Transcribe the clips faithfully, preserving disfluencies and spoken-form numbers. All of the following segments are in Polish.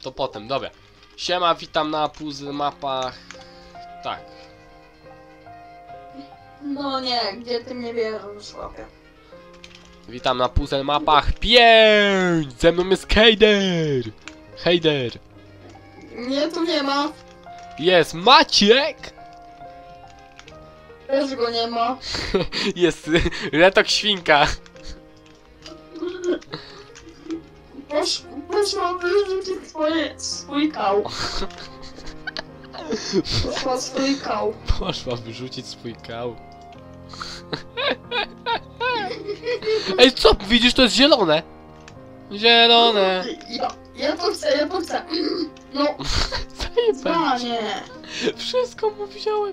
to potem, dobra. Siema, witam na puzzle mapach. Tak. No nie, gdzie ty mnie bierzesz, łapie? Witam na puzzle mapach pięć! Ze mną jest Heider! Heider! Nie, tu nie ma. Jest Maciek! Też go nie ma. Jest Retok Świnka. Posz, poszła wyrzucić swoje, swój kał. Poszła swój kał. Poszła wyrzucić swój kał. Ej, co? Widzisz, to jest zielone! Zielone! Ja, ja to chcę, ja to chcę. No, Zajebałem. nie. Wszystko mu wziąłem.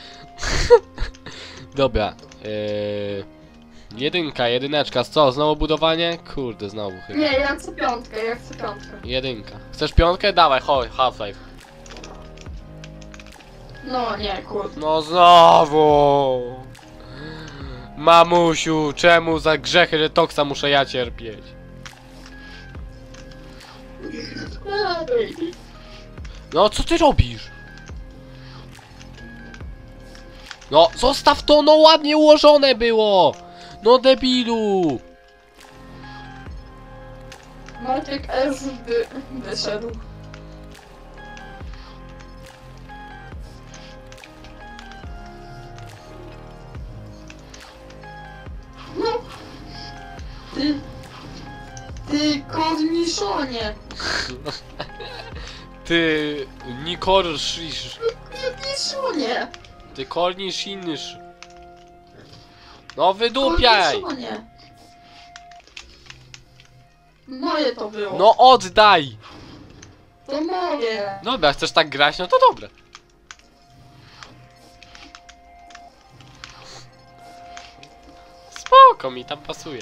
Dobra. Yy... Jedynka, jedyneczka. Co? Znowu budowanie? Kurde, znowu chyba. Nie, ja chcę piątkę, ja chcę piątkę. Jedynka. Chcesz piątkę? Dawaj, chodź, Half-Life. No nie, kurde. No znowu! Mamusiu, czemu za grzechy Retoksa muszę ja cierpieć? No, co ty robisz? No, zostaw to, no ładnie ułożone było! No debilu! Maciek S wy, wyszedł. No. Ty... Ty korniszonie. Ty... Nikorsz... Korniszonie. Ty kornisz innysz. No wydupiaj! Korniszonie. Moje to było. No oddaj! To moje. Dobra, chcesz tak grać? No to dobre. Spoko, mi tam pasuje.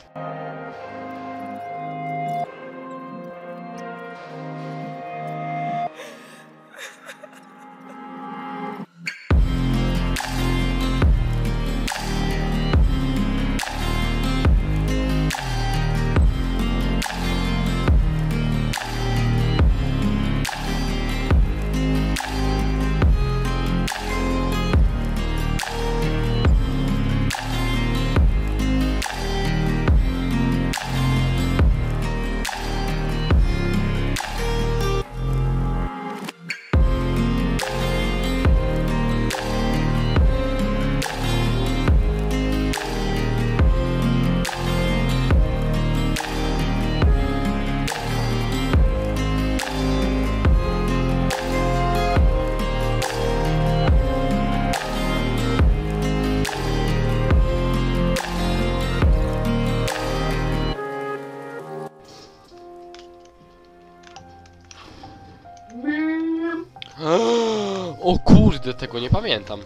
O kurde, tego nie pamiętam.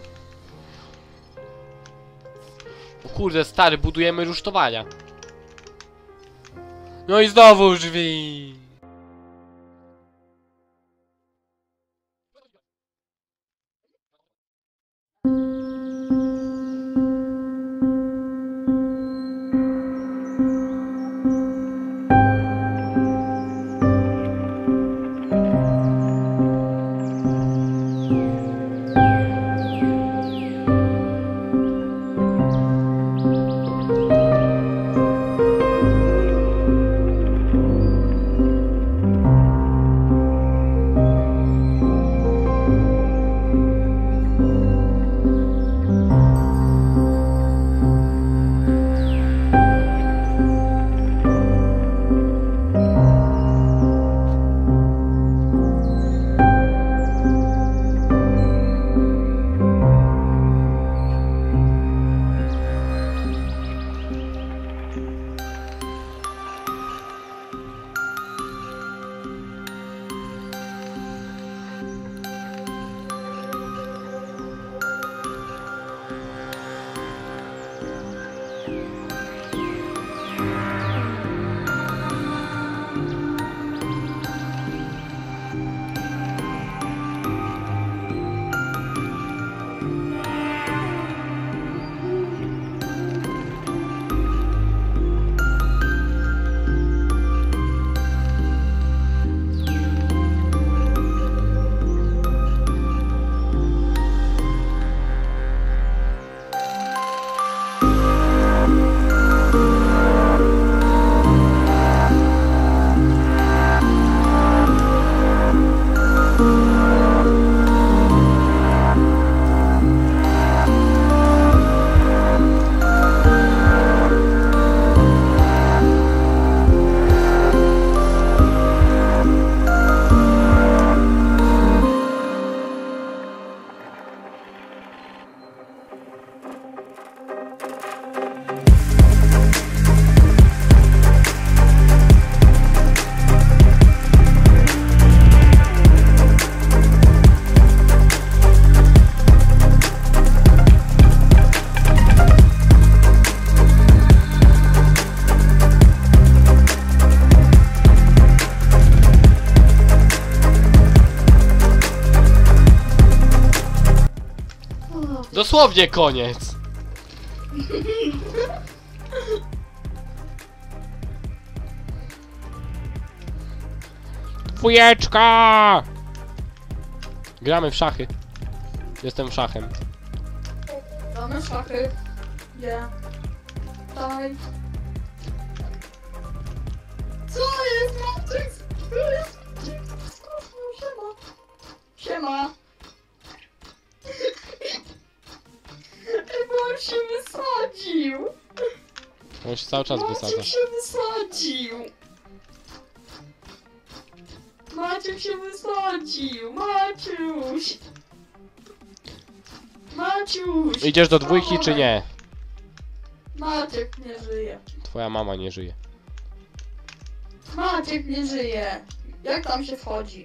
O kurde, stary, budujemy rusztowania. No i znowu drzwi. dosłownie koniec. Dwójeczka! Gramy w szachy. Jestem szachem. Mamy szachy. Gdzie? Daj. Co jest Matrix? Co jest? Siema. Siema. Ej, bo on się wysadził. On się cały czas wysadza. Maciek się wysadził. Maciek się wysadził. Maciuś. Maciuś. Idziesz do dwójki czy nie? Maciek nie żyje. Twoja mama nie żyje. Maciek nie żyje. Jak tam się wchodzi?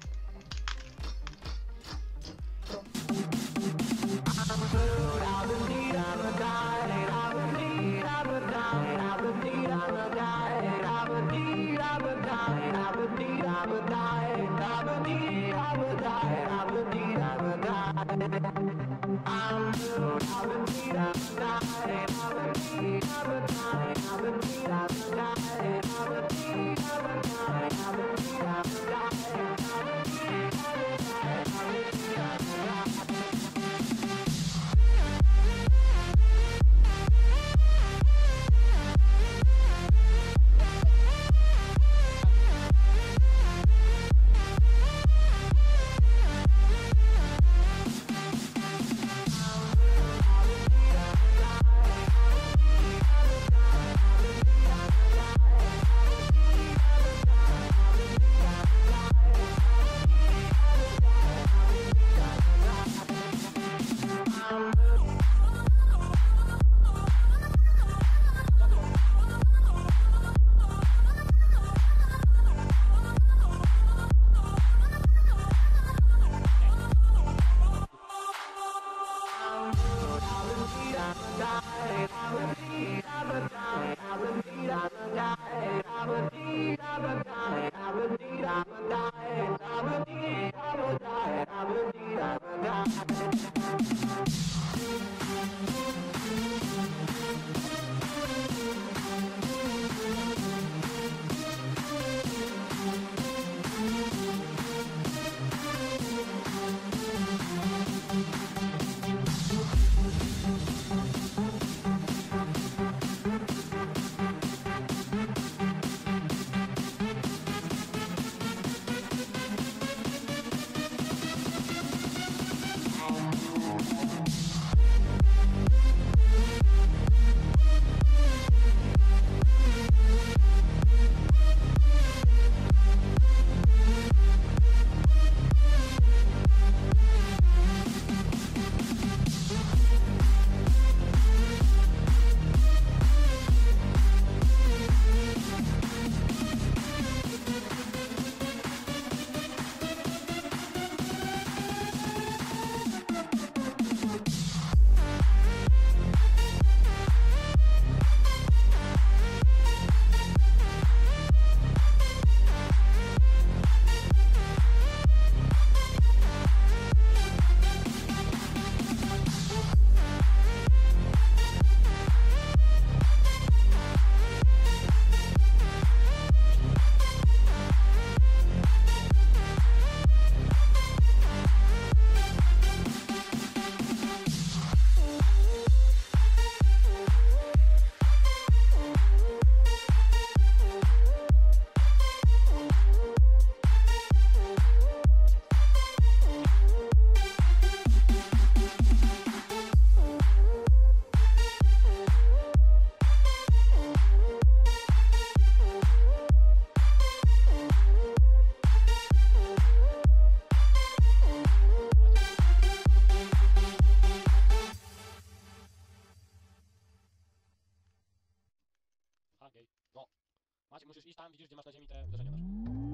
Maciek, musisz iść tam, widzisz, gdzie masz na ziemi te uderzenia nasze.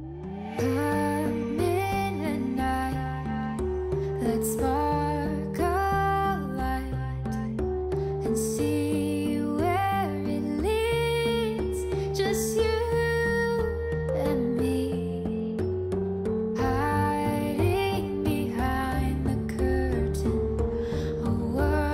I'm in a night, let's spark a light and see where it leads. Just you and me, hiding behind the curtain, a world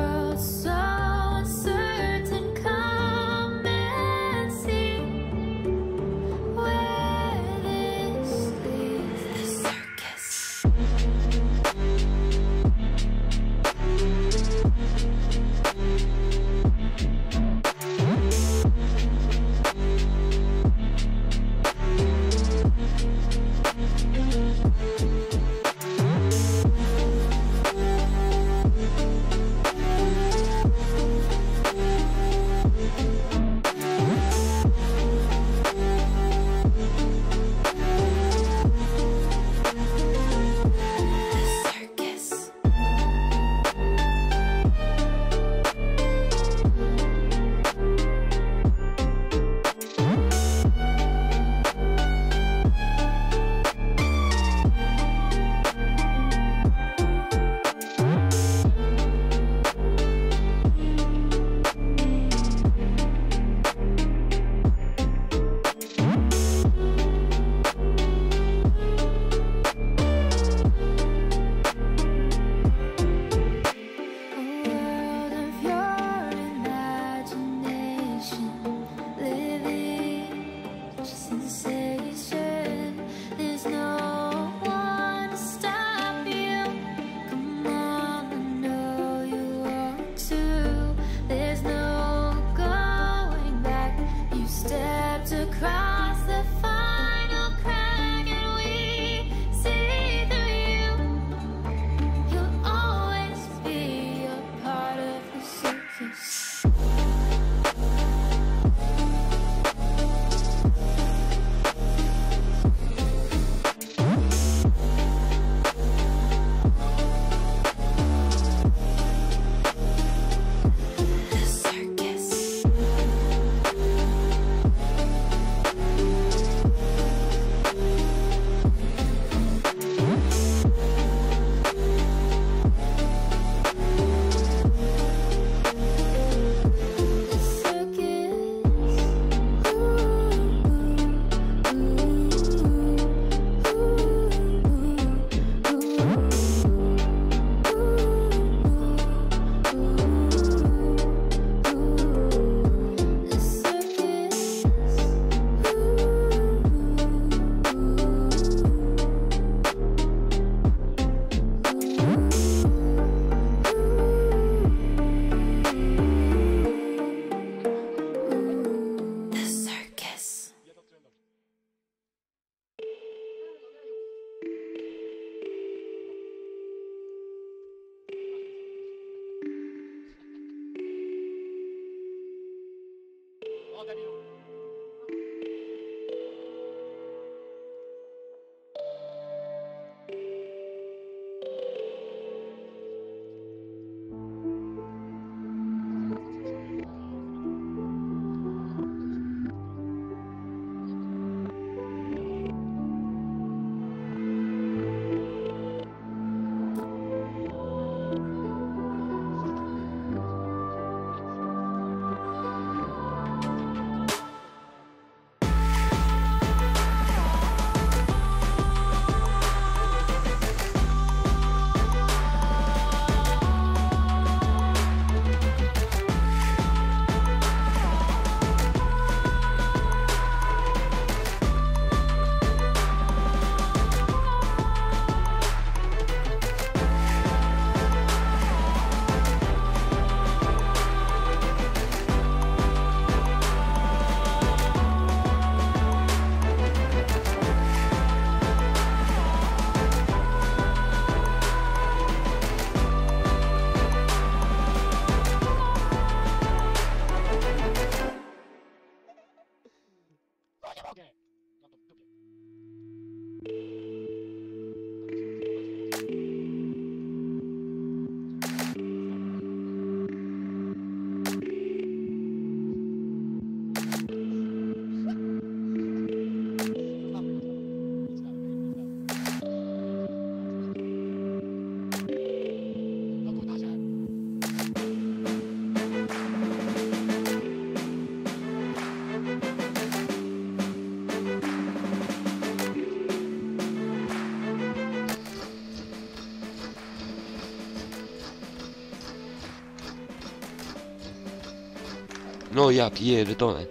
No ja pierdolę.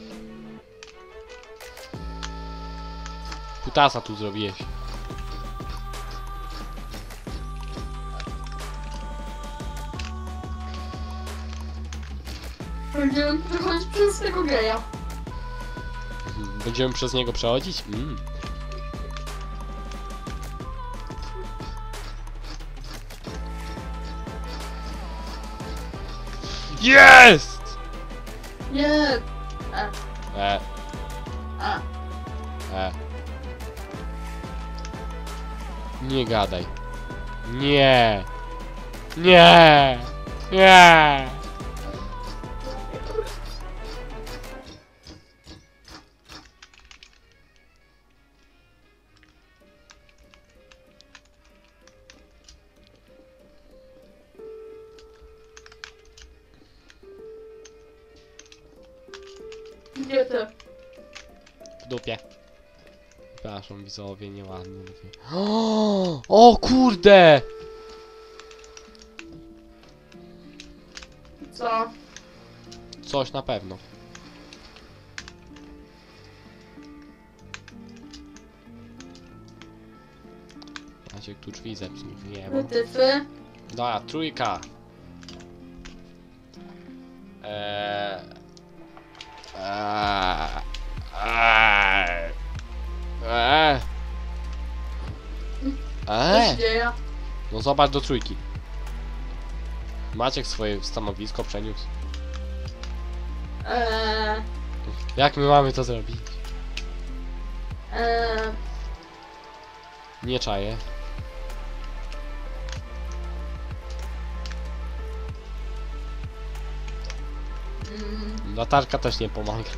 Kutasa tu zrobiłeś. Będziemy przechodzić przez tego geja. Będziemy przez niego przechodzić? Mm. Jest! Nie. E, E, a. e. Nie gadaj. Nie. Nie. Nie. Gdzie ty? W dupie. Przepraszam, widzowie, nieładnie mówię. O, o kurde! Co? Coś na pewno. Maciek tu drzwi zepsuł, nie wiem. Wytyfy? Dobra, trójka. Eee... Eee... Eee... Eee... Co Eee... się dzieje? No zobacz do trójki. Maciek swoje stanowisko przeniósł. Eee, Jak my mamy to zrobić? eee, Nie czaję. mm, Latarka też nie pomaga.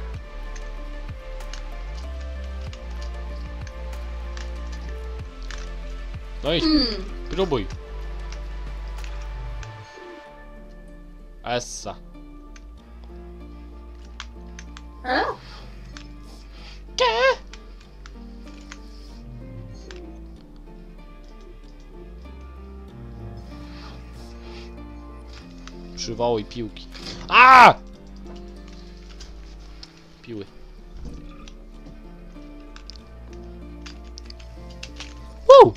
No idź, hmm. próbuj. Essa. E? Przywołuj piłki. A! Piły. Woo!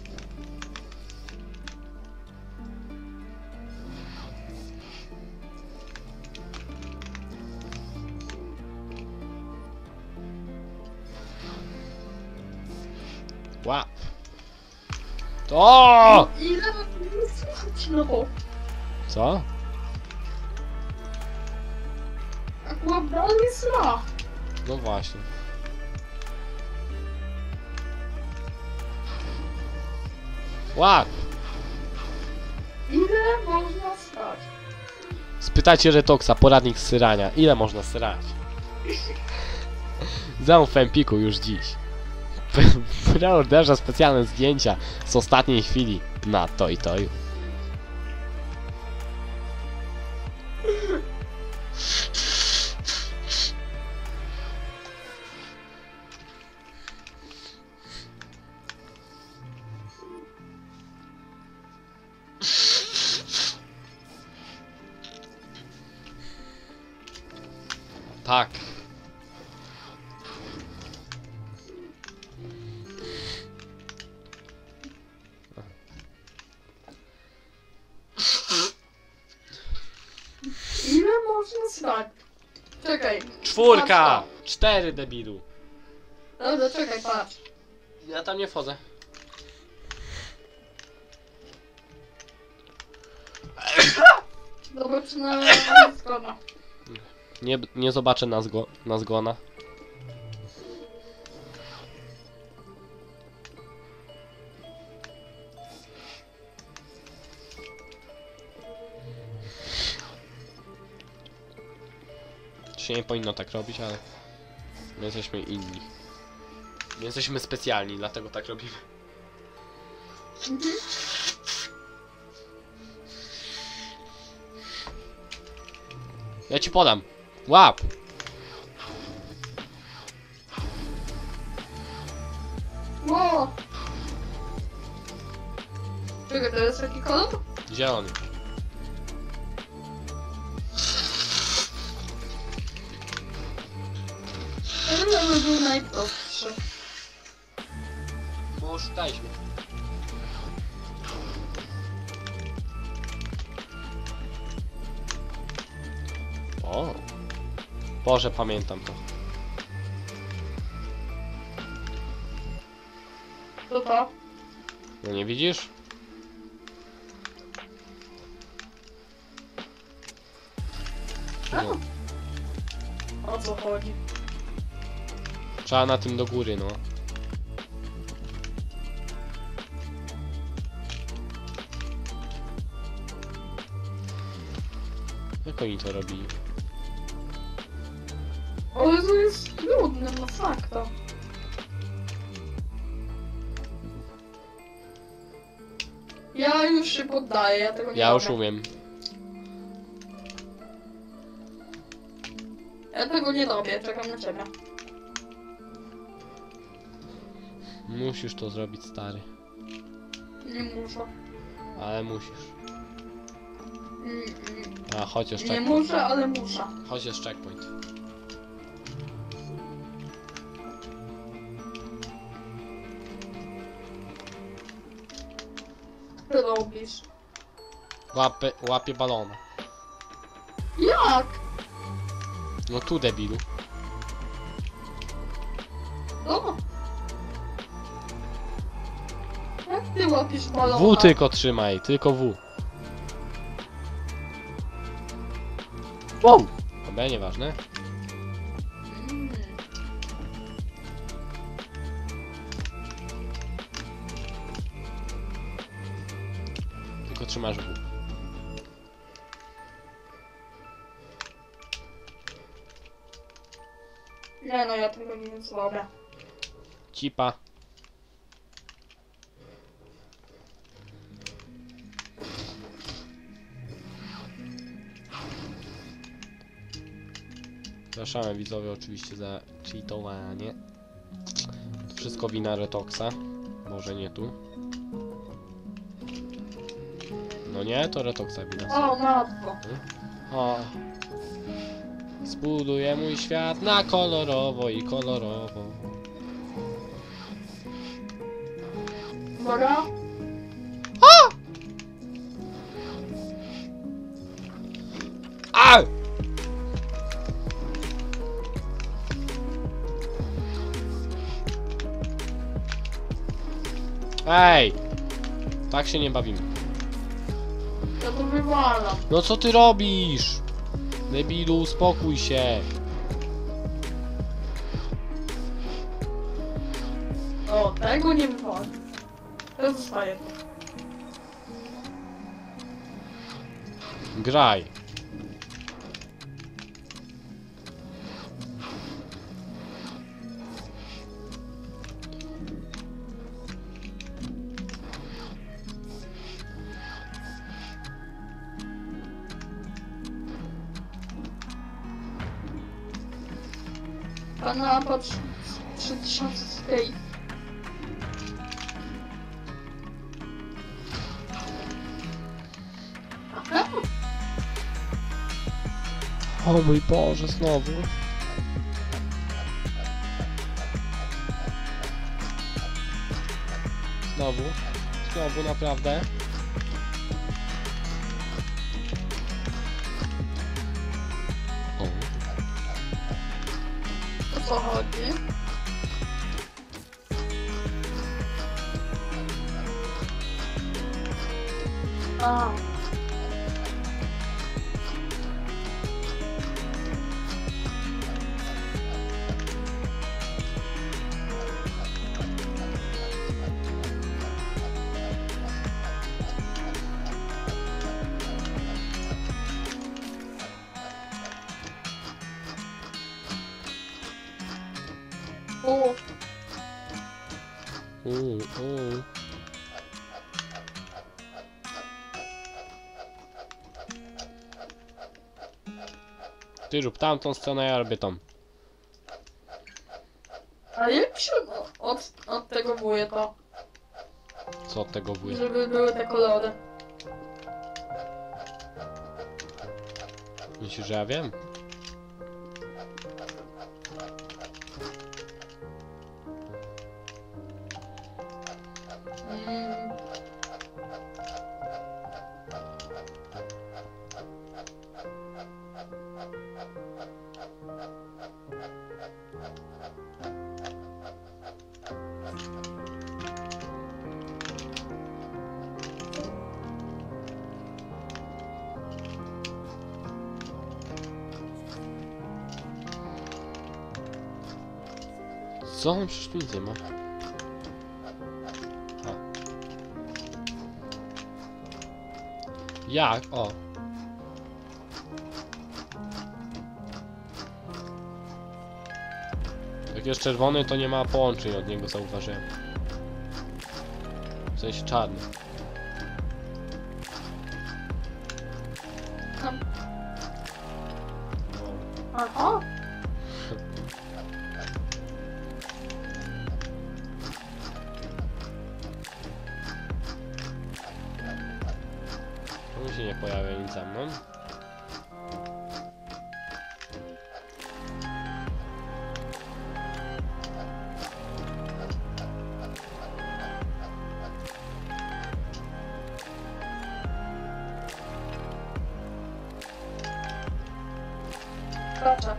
Wow. To! Ile mam słuchać, no? Co? Chłop dalej sra. No właśnie. Ła! Ile można stać? Spytajcie Retoxa, poradnik z syrania. Ile można syrać? Zamów w Empiku już dziś. W preorderze specjalne zdjęcia z ostatniej chwili na Toy Toy. Tak. Ile można stać? Czekaj. Czwórka! Cztery, debilu. Dobra, czekaj, patrz. Ja tam nie wchodzę. Dobra, przynajmniej zgoda. Nie, nie zobaczę na, zgo, na zgona. się nie powinno tak robić, ale my jesteśmy inni. My jesteśmy specjalni, dlatego tak robimy. Mhm. Ja ci podam. Łap! Ło! Czekaj, to jest jaki kolor? Zielony. Ja bym był najprostszy. Bo oszukaliśmy. O! Boże, pamiętam to. To to? No nie widzisz? No. O co chodzi? Trzeba na tym do góry, no. Jak oni to robili? Ale to jest trudne, masakra. Ja już się poddaję, ja tego nie Ja już robię. umiem. Ja tego nie robię, czekam na ciebie. Musisz to zrobić, stary. Nie muszę. Ale musisz. Mm, mm. A, chociaż Nie checkpoint. muszę, ale muszę. Chociaż checkpoint. Ty robisz. Łapę, łapie balona. Jak? No tu, debilu. O! Jak ty łapiesz balona? W tylko trzymaj, tylko W. Wow! Dobra, nieważne. Mm. Tylko trzymasz W. Nie no, ja tego nie zrobię. Cipa. Przepraszamy widzowie oczywiście za cheatowanie. To wszystko wina Retoxa. Może nie tu. No nie, to Retoxa wina. O, matko. O. Zbuduję mój świat na kolorowo i kolorowo. Uwaga. A! Ej! Tak się nie bawimy. Ja to wywalam. No co ty robisz? Debilu, uspokój się. O, tego nie wywalam. To zostaje. Graj. Pana patrz trzy tysiące skate. Aha. O mój Boże, znowu. Znowu. Znowu, naprawdę. O. O co chodzi? A. Uuu, uuu. Ty rób tamtą stronę, ja robię tą. A jak się od, od tego wuje to? Co od tego wuj? Żeby były te kolory. Myślisz, że ja wiem? Mm. Co? Przecież tu nic nie ma. A. Jak? O. Jak jest czerwony, to nie ma połączeń od niego, zauważyłem. W sensie czarny. Aha. Tu się nie pojawia nic za mną. Proszę.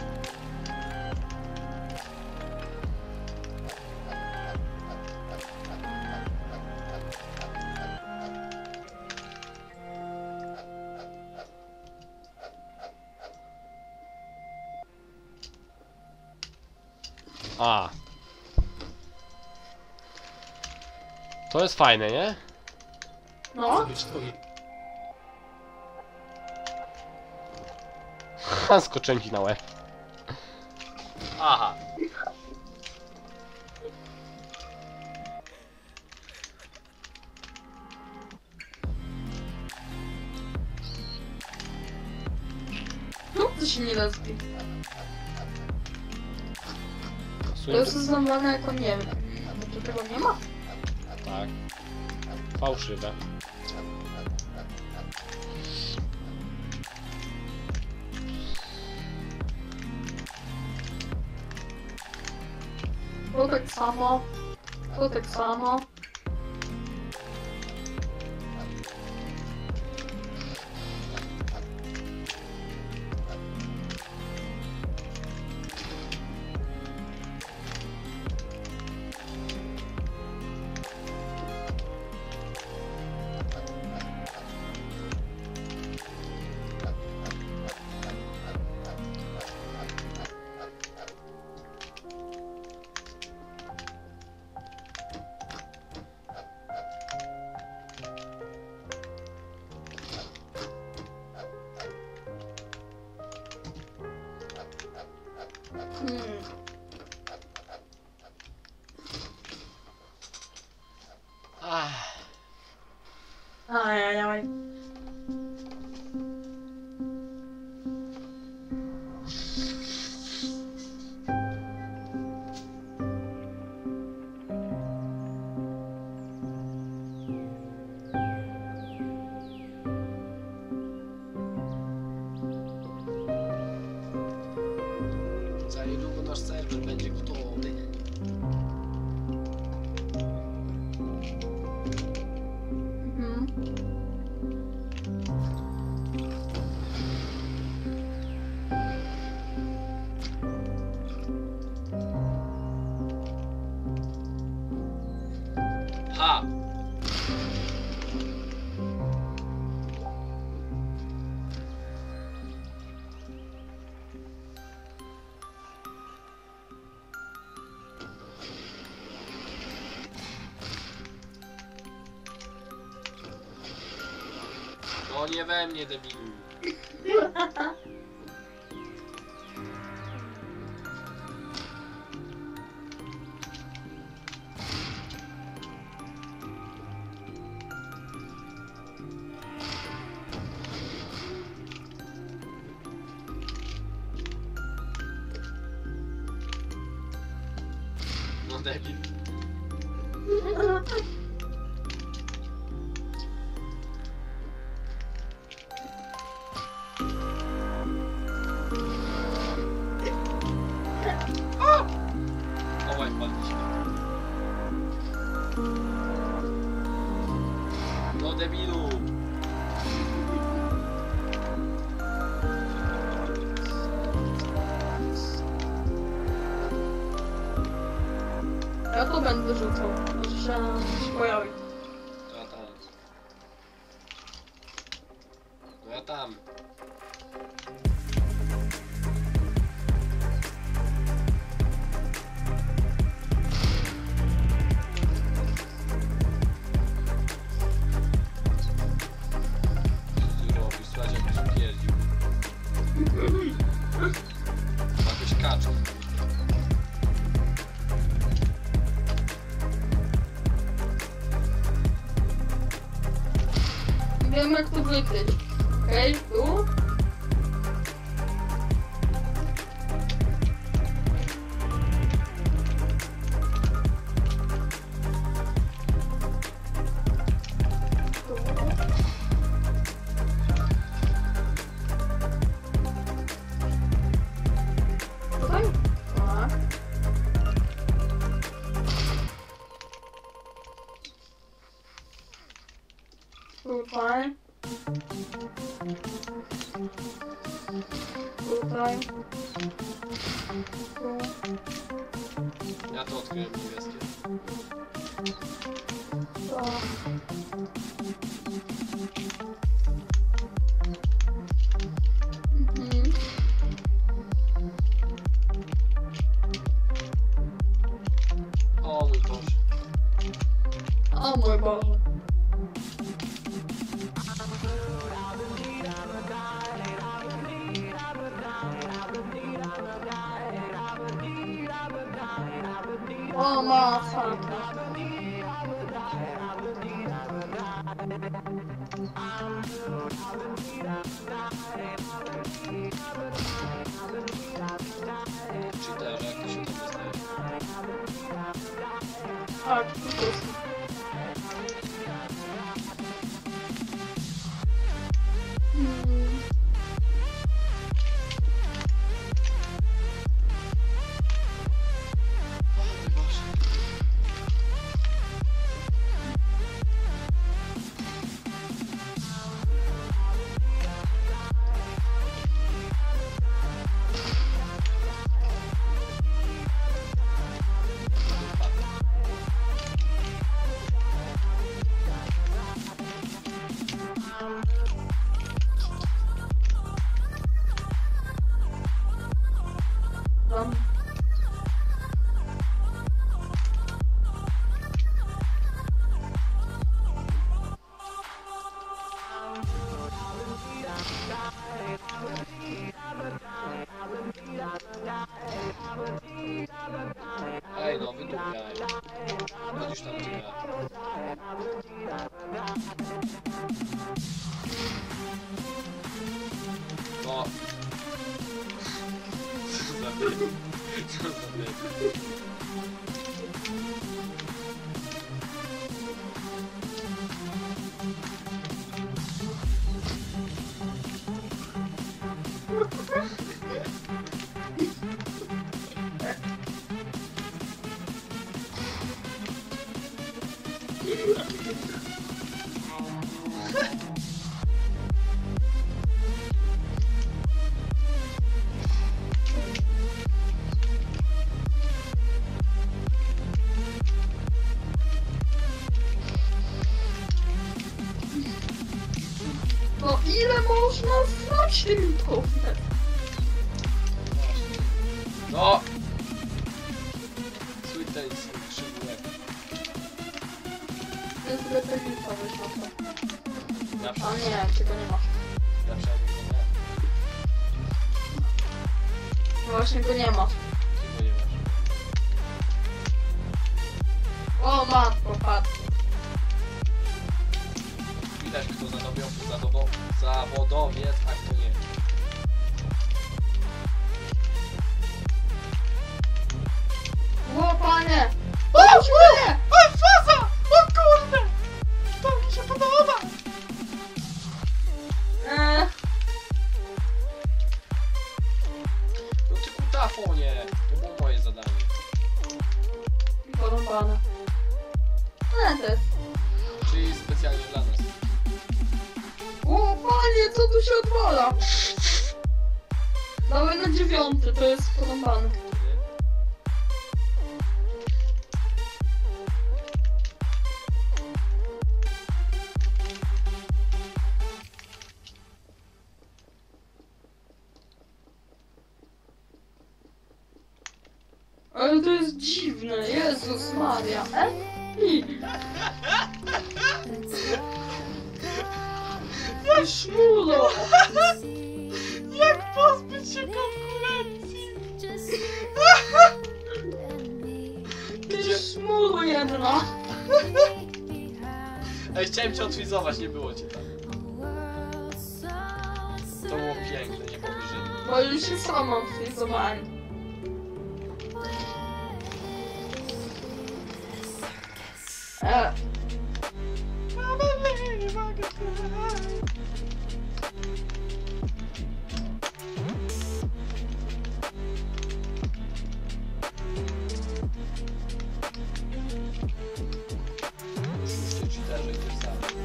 A. To jest fajne, nie? No. Ha, skoczyłem ci na łeb. Aha. No to się nie rozbi. To Pasuje jest do... znowane jako nie wiem. A to tego nie ma? Tak. Fałszywe. To tak samo. To tak samo. Hmm. Ach. Ajajaj. Za niedługo nasz serwer będzie gotowy. Mhm. Ha! No nie we mnie, debilu. debil. Obaj wpadliśmy. No debilu. Ja to będę rzucał, może się pojawi. To ja tam. To ja tam. Co tu robisz? Słuchajcie, jakbyś pierdził. Jakieś kaczki. Wiem jak to wykryć. Okej, tu. Tutaj? Tak. Tutaj. Tutaj. Tu. Ja to odkryłem niebieskie. To. Mhm. O mój Boże. O mój Boże. O masakra. Cheaterze, jak to się to dostaje? Tak, po prostu. Hmm. O mój Boże. Tam. Ej no, wydupiaj. Chodzisz tam gdzie ja. No. Co za debil. Co za debil. No ile można znać tym kofem? No! Swój ten krzywulek. To jest lepiej weź na to. Ja A przynajmniej nie, tego nie masz. ja przynajmniej go miałem. No właśnie go nie masz. Ty go nie masz. O matko, patrz. Widać kto zadobią, zadobo, zawodowiec, a kto nie. O panie! nie! O, faza! O kurde! To mi się podoba! Eee, No ty kutafonie! To było moje zadanie. porąbane. Eee, to jest. Czyli specjalnie dla nas. O panie, co tu się odwala? Dawaj na dziewiąty, to jest porąbane. Ale to jest dziwne, Jezus Maria. E? I. Ja szmulo! Jak pozbyć się konkurencji? Ty szmulo jedna! Ej, chciałem cię odwizować, nie było cię tam. To było piękne, nie powiesz, że... Bo już się sama odfrizowałem. E, Oszuście, cheaterze i tym samym.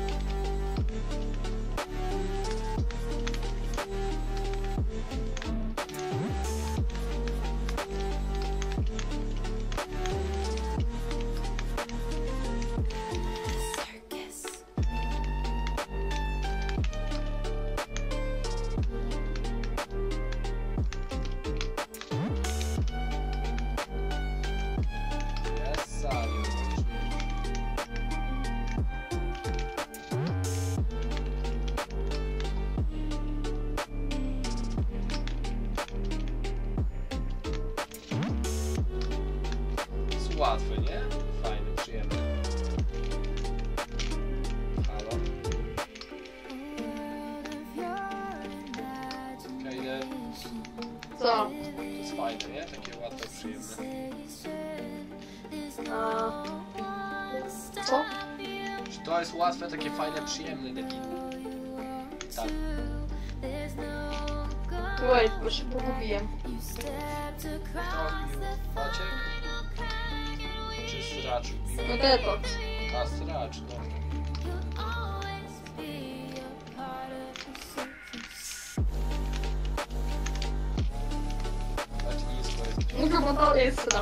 Jest sali. Jest łatwe, nie? Fajne, przyjemne. Halo? Kejder, co? to jest fajne, nie? Takie łatwe, przyjemne. A, co? Czy to jest łatwe, takie fajne, przyjemne, taki... Tak. Wait, bo się pogubiłem. Kto bił Maciek? Czy Sracz bił? No detoks. A, Sracz, no. Znaczy nisko jest. No chyba dalej jest srał.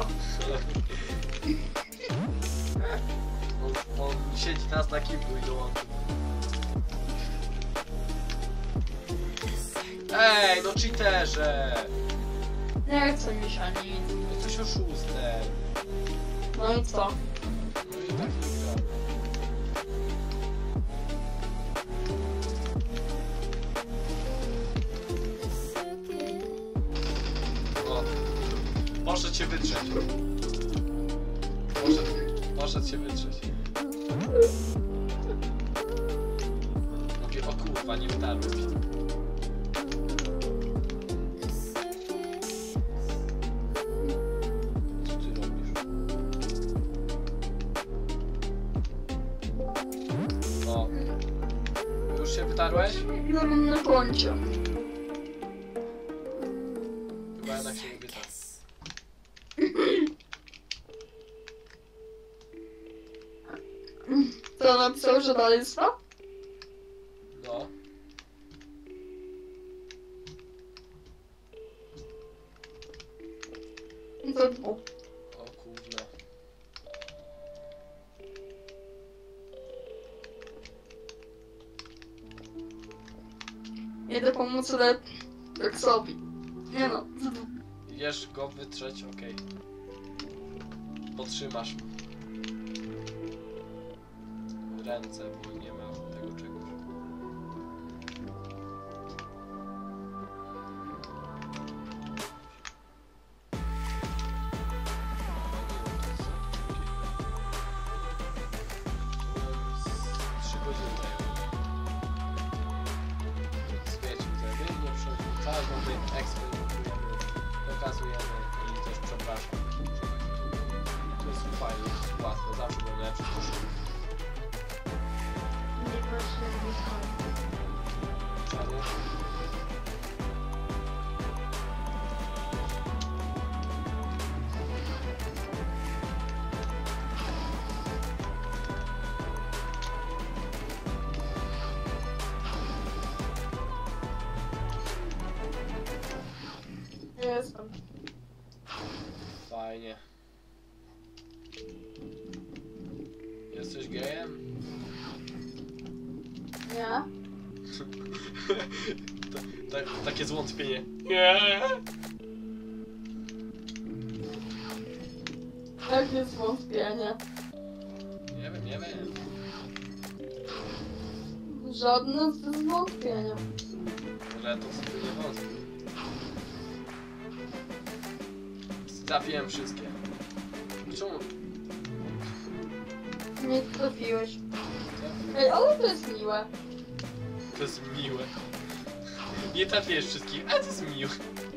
On, on siedzi teraz na kiblu i dołączył. Ej, no cheaterze! Nie chce mi się nic. Jesteś oszustem. No i co? No i tak nie gra. O, poszedł się wytrzeć. Poszedł, poszedł się wytrzeć. Mówię, o kurwa, nie wtarłem się. Co ty robisz? O. Już się wytarłeś? Ile mam na koncie? Chyba jednak się nie wytarł. To napisał, że dalej jest srał? No. To dwóch. O kurwa. Idę pomóc Rexowi. Nie no, za dwóch. Jesz go wytrzeć, okej. Podtrzymasz ręce, bo nie ma tego czegoś. Trzy godziny zajęło. Więc wiecie, zabiegnie, przechodzimy, eksperymentujemy, pokazujemy i też przepraszam. To jest fajnie, to jest łatwe. najlepszych koszulów. Nie właśnie nie Czemu? Nie jestem. Fajnie. Jesteś gejem? Nie? to, ta, takie zwątpienie. Nie. Jakie zwątpienie? Nie wiem, nie wiem. Żadne zwątpienie. Reto sobie nie wątpił. Trafiłem wszystkie. Czemu? Nie trafiłeś. Ej, ale to jest miłe. To jest miłe. Nie trafiłeś wszystkich, ale to jest miłe.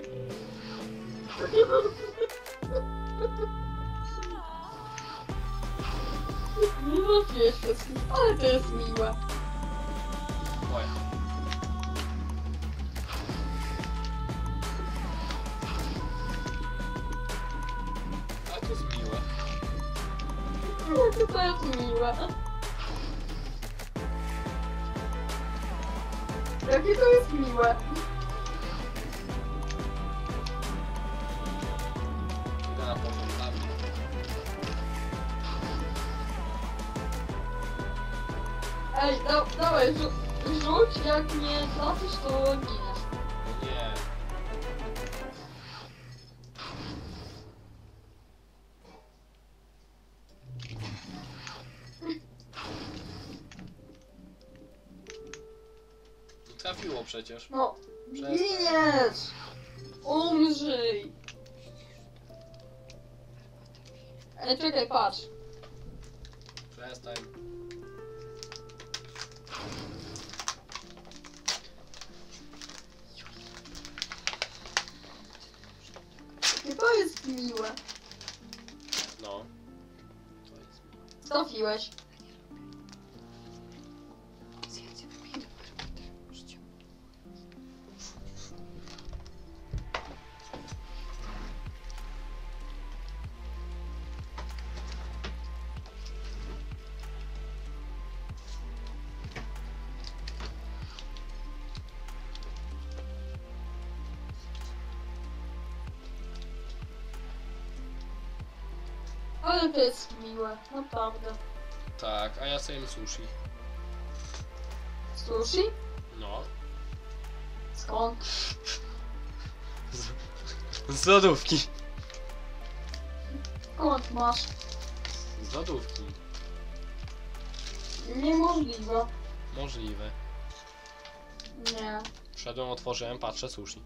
Nie trafiłeś wszystkich, ale to jest miłe. Oj. Ale to jest miłe. Jakie to jest miłe. Jakie to jest miłe. Idę na poziom dla mnie. Ej, da, dawaj, rzu rzuć, jak nie trafisz, to giniesz. O nie. Trafiło przecież. No, Przestań. giniesz! Umrzyj! Ej, czekaj, patrz. Przestań. Jakie to jest miłe. No. To jest miłe. Trafiłeś. Ale to jest miłe, naprawdę. Tak, a ja sobie jem sushi. Sushi? No. Skąd? Z, z lodówki. Skąd masz? Z lodówki. Niemożliwe. Możliwe. Nie. Wszedłem, otworzyłem, patrzę, sushi.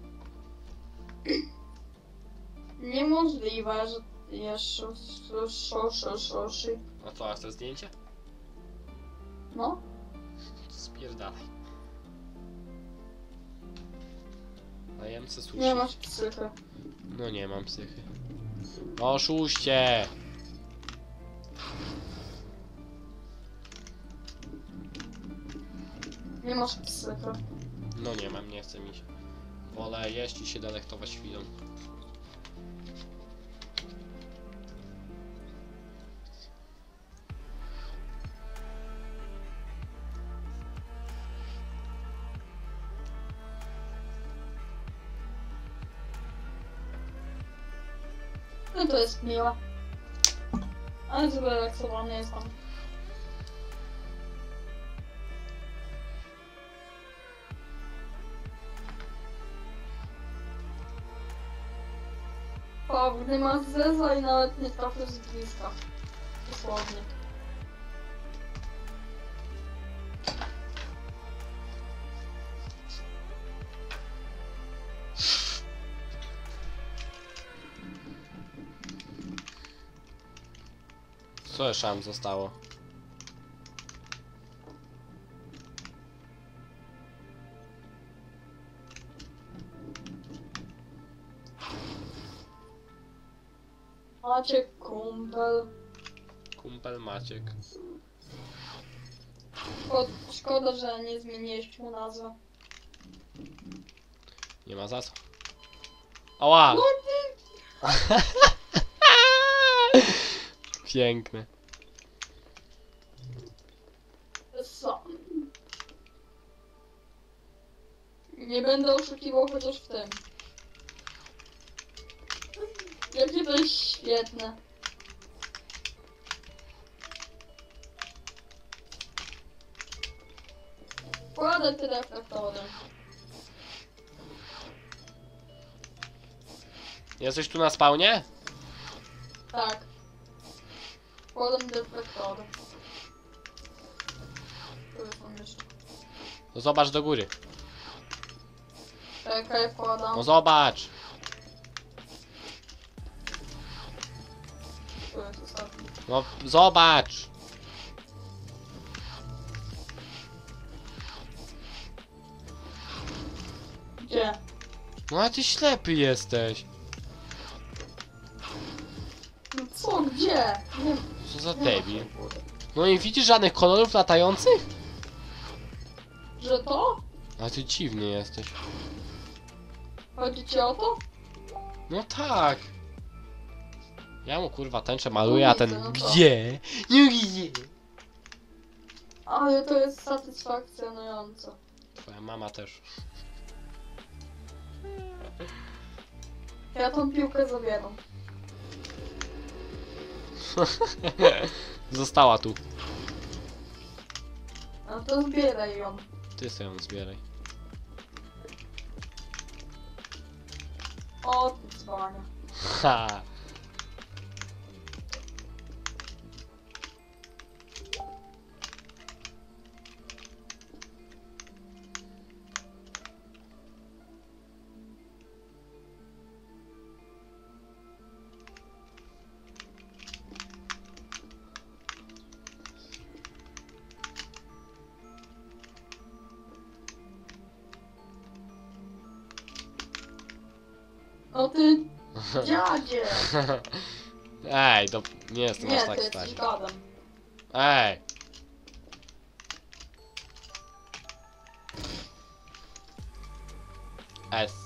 Niemożliwe, że jesz sushi. A co, a chcesz zdjęcie? No? Spierdalaj. A jem se sushi. Nie masz psychy. No nie mam psychy. Oszuście! Nie masz psychy. No nie mam, nie chce mi się. Wolę jeść i się delektować chwilą. No to jest miłe. Ale zrelaksowany jestem. Paweł, nie masz zeza i nawet nie trafisz z bliska. Dosłownie. Co jeszcze tam zostało? Macie kumpel. Kumpel Maciek. Szko- Szkoda, że nie zmieniłeś mu nazwę. Nie ma za co. Ała! No ty! Piękne. Co? Nie będę oszukiwał chociaż w tym. Jakie to jest świetne. Wkładaj te reflektory. Jesteś tu na spawnie? Tak. Wkładam reflektory. Tu są jeszcze. To zobacz do góry. Czekaj, wkładam. No zobacz! Tu jest ostatni. No zobacz! Gdzie? No a ty ślepy jesteś. No co, gdzie? Nie, Co za nie debil. ma. No i widzisz żadnych kolorów latających? Że to? A ty dziwny jesteś. Chodzi ci o to? No tak. Ja mu kurwa tęczę maluję, a ten No to- gdzie? Nie gdzie? Ale to jest satysfakcjonujące. Twoja mama też. Ja tą piłkę zabieram. Została tu. No to zbieraj ją. Ty sobie ją zbieraj. O, ty dzwania. Ha. No ty, dziadzie. Ej, to nie jestem Nie, aż ty tak jesteś stary. gadem. Ej! S.